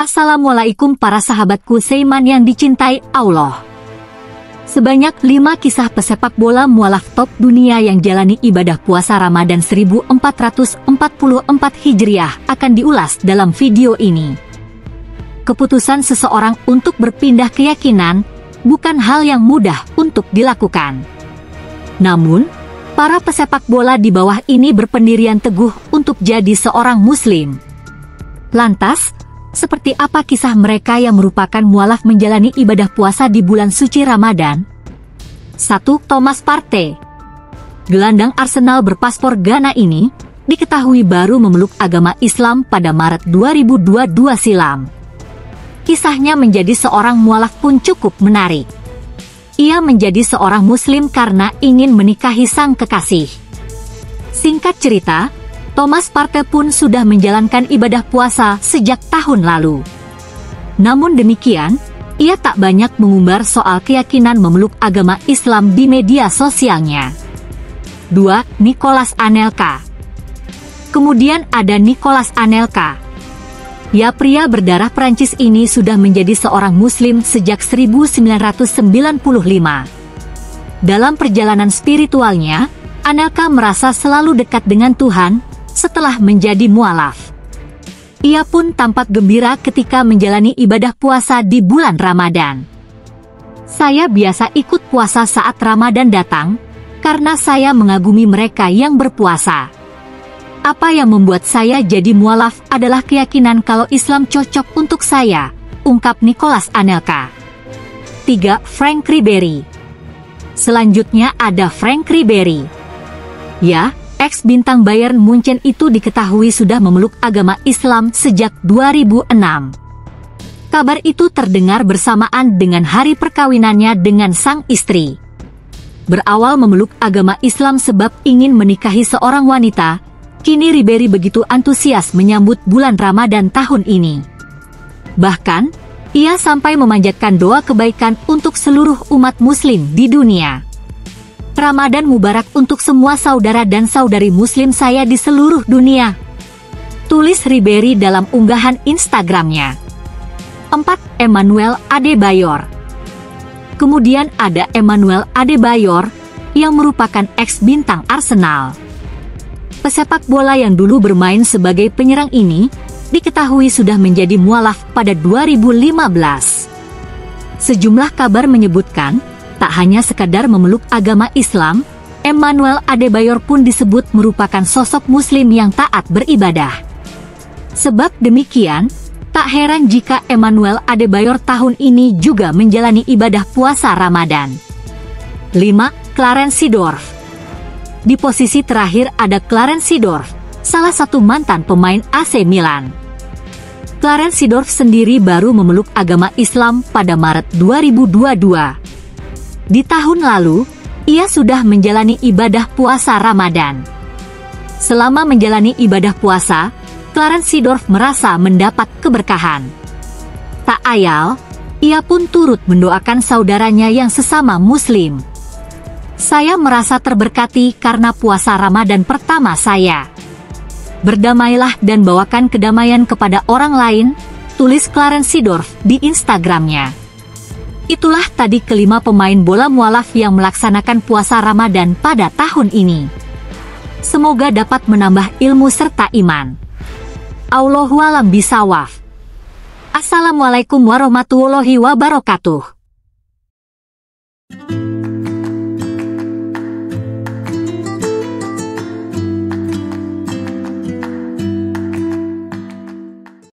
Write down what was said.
Assalamualaikum para sahabatku seiman yang dicintai Allah. Sebanyak 5 kisah pesepak bola mualaf top dunia yang jalani ibadah puasa Ramadan 1444 Hijriah akan diulas dalam video ini. Keputusan seseorang untuk berpindah keyakinan bukan hal yang mudah untuk dilakukan. Namun, para pesepak bola di bawah ini berpendirian teguh untuk jadi seorang muslim. Lantas, seperti apa kisah mereka yang merupakan mualaf menjalani ibadah puasa di bulan suci Ramadan? 1. Thomas Partey. Gelandang Arsenal berpaspor Ghana ini diketahui baru memeluk agama Islam pada Maret 2022 silam. Kisahnya menjadi seorang mualaf pun cukup menarik. Ia menjadi seorang muslim karena ingin menikahi sang kekasih. Singkat cerita, Thomas Partey pun sudah menjalankan ibadah puasa sejak tahun lalu. Namun demikian, ia tak banyak mengumbar soal keyakinan memeluk agama Islam di media sosialnya. 2. Nicolas Anelka. Kemudian ada Nicolas Anelka. Ya, pria berdarah Prancis ini sudah menjadi seorang muslim sejak 1995. Dalam perjalanan spiritualnya, Anelka merasa selalu dekat dengan Tuhan setelah menjadi mualaf. Ia pun tampak gembira ketika menjalani ibadah puasa di bulan Ramadan. Saya biasa ikut puasa saat Ramadan datang, karena saya mengagumi mereka yang berpuasa. Apa yang membuat saya jadi mualaf adalah keyakinan kalau Islam cocok untuk saya, ungkap Nicolas Anelka. 3. Frank Ribery. Selanjutnya ada Frank Ribery. Ya, ex-bintang Bayern Munchen itu diketahui sudah memeluk agama Islam sejak 2006. Kabar itu terdengar bersamaan dengan hari perkawinannya dengan sang istri. Berawal memeluk agama Islam sebab ingin menikahi seorang wanita, kini Ribery begitu antusias menyambut bulan Ramadan tahun ini. Bahkan, ia sampai memanjatkan doa kebaikan untuk seluruh umat muslim di dunia. Ramadan Mubarak untuk semua saudara dan saudari muslim saya di seluruh dunia, tulis Ribery dalam unggahan Instagramnya. 4. Emmanuel Adebayor. Kemudian ada Emmanuel Adebayor, yang merupakan ex-bintang Arsenal. Pesepak bola yang dulu bermain sebagai penyerang ini, diketahui sudah menjadi mualaf pada 2015. Sejumlah kabar menyebutkan, tak hanya sekadar memeluk agama Islam, Emmanuel Adebayor pun disebut merupakan sosok muslim yang taat beribadah. Sebab demikian, tak heran jika Emmanuel Adebayor tahun ini juga menjalani ibadah puasa Ramadan. 5. Clarence Seedorf. Di posisi terakhir ada Clarence Seedorf, salah satu mantan pemain AC Milan. Clarence Seedorf sendiri baru memeluk agama Islam pada Maret 2022. Di tahun lalu, ia sudah menjalani ibadah puasa Ramadan. Selama menjalani ibadah puasa, Clarence Seedorf merasa mendapat keberkahan. Tak ayal, ia pun turut mendoakan saudaranya yang sesama muslim. Saya merasa terberkati karena puasa Ramadan pertama saya. Berdamailah dan bawakan kedamaian kepada orang lain, tulis Clarence Seedorf di Instagramnya. Itulah tadi kelima pemain bola mualaf yang melaksanakan puasa Ramadan pada tahun ini. Semoga dapat menambah ilmu serta iman. Allahu a'lam bishawab. Assalamualaikum warahmatullahi wabarakatuh.